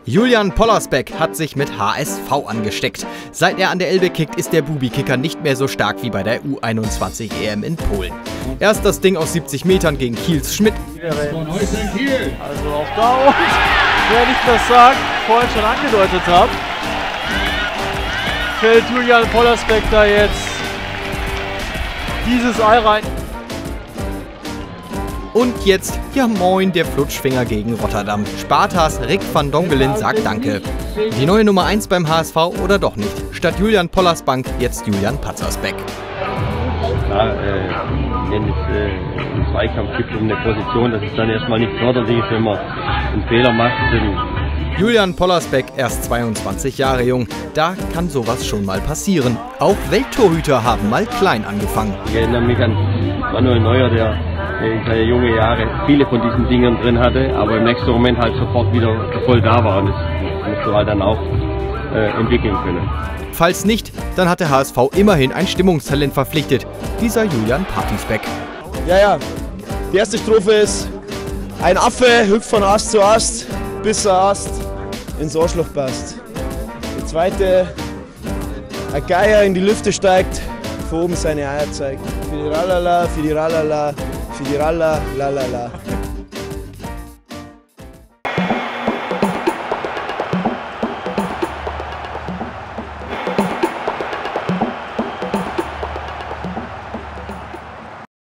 Julian Pollersbeck hat sich mit HSV angesteckt. Seit er an der Elbe kickt, ist der Bubi-Kicker nicht mehr so stark wie bei der U21 EM in Polen. Erst das Ding aus 70 Metern gegen Kiels Schmidt. Also auch da, und wenn ich das sagen, vorhin schon angedeutet habe, fällt Julian Pollersbeck da jetzt dieses Ei rein. Und jetzt, ja moin, der Flutschfinger gegen Rotterdam. Spartas Rick van Dongelen sagt Danke. Die neue Nummer 1 beim HSV oder doch nicht? Statt Julian Pollersbeck jetzt Julian Patzersbeck. Klar, wenn es einen Zweikampf gibt um eine Position, das ist dann erstmal nicht förderlich, wenn man einen Fehler macht. Julian Pollersbeck, erst 22 Jahre jung. Da kann sowas schon mal passieren. Auch Welttorhüter haben mal klein angefangen. Ich erinnere mich an Manuel Neuer, der in seine jungen Jahre viele von diesen Dingern drin hatte, aber im nächsten Moment halt sofort wieder voll da war. Und das musst du halt dann auch entwickeln können. Falls nicht, dann hat der HSV immerhin ein Stimmungstalent verpflichtet. Dieser Julian Patzersbeck. Ja, die erste Strophe ist: Ein Affe hüpft von Ast zu Ast, bis der Ast ins Arschloch passt. Die zweite: Ein Geier in die Lüfte steigt, von oben seine Eier zeigt. Für die Ralala, für die Ralala, für die Ralla, lalala.